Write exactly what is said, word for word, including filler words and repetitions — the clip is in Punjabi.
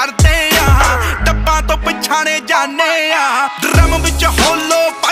करते आ, डब्बा तो पिछाने जाने आ, ड्रम विच होलो